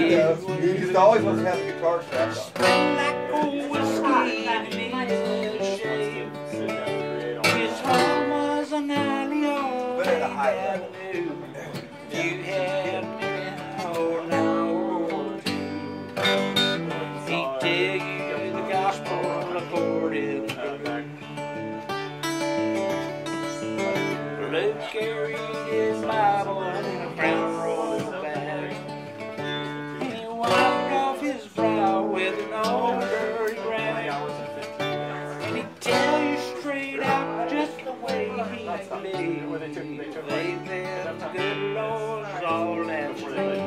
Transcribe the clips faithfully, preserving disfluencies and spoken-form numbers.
does. He just always wants to have the guitar strapped on. Like old whiskey in his shade. His home was an alley on Fifth Avenue. You had me holding on to. He'd tell you the gospel according to Luke carried his Bible in a crown royal bag, and he wiped off his brow with an old dirty rag, and he'd tell you straight out just the way he believed. They've been good lords all that way.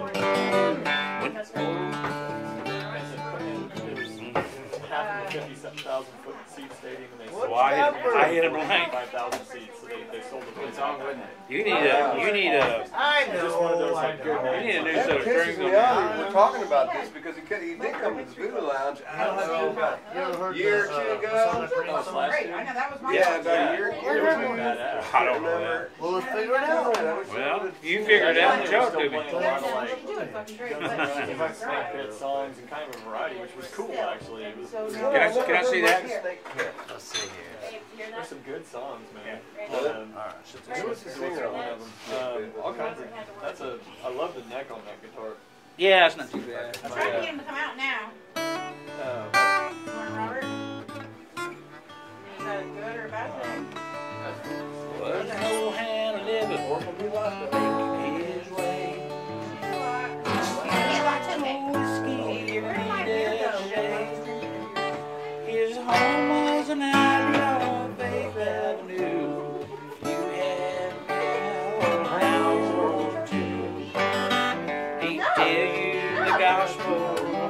fifty-seven thousand foot seat stadium, and they So I hit, I hit a blank. five thousand seats, so they, they sold the good song, wouldn't it? You need a, you need a, I Just one of those like good you need a new That set of pisses strings me on off. that. We're talking about this because he, could, he did come to the Voodoo Lounge. I don't know about You ever a heard year or the, two uh, ago. Masonic Ring Oh, song? last Great, year? I know that was my Yeah, about a year. It was badass. I don't know that. Well, let's figure it out. Well, you figure it out and show it to me. Playing a lot of like You do it fucking great. snake pit songs and kind of a variety, which was cool actually. It was, Can I, can I see that? Let's see here. there's some good songs, man. Yeah. Um, All right. Shit, Who was the singer on one that? of them. Um, all kinds of. That's a. I love the neck on that guitar. Yeah, it's not too bad. I'm trying to get him to come out now. Uh, Morning, Robert. Is that a good or a bad thing? Was no hand living his way. Whiskey in his shade. His home was an alley on Fifth Avenue. You had me around too. He'd tell you the gospel.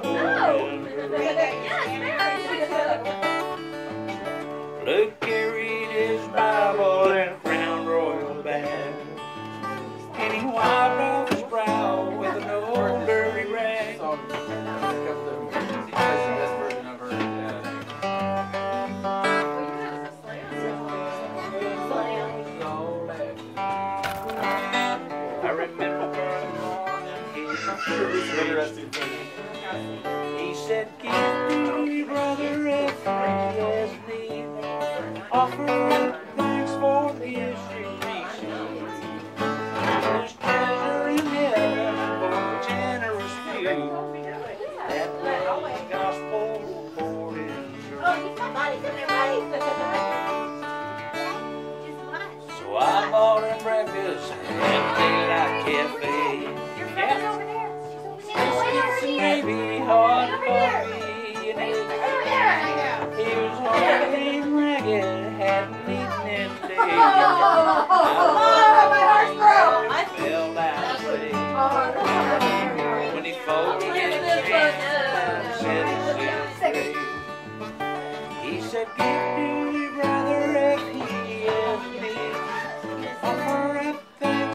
Luke carried his Bible in a crown royal bag, and he wiped off his brow with an old dirty rag. I remember the morning he interesting thing. He said, "Give me, brother, a friend as me. Offer up thanks for his release. There's treasure in heaven for a generous few. That way gospel poured in. So I bought him breakfast at Daylight Cafe. Maybe hard for me, and it, he was hard and ragged, hadn't eaten in days. I fell out asleep when he folded his hands and said his grave. He said, "Give me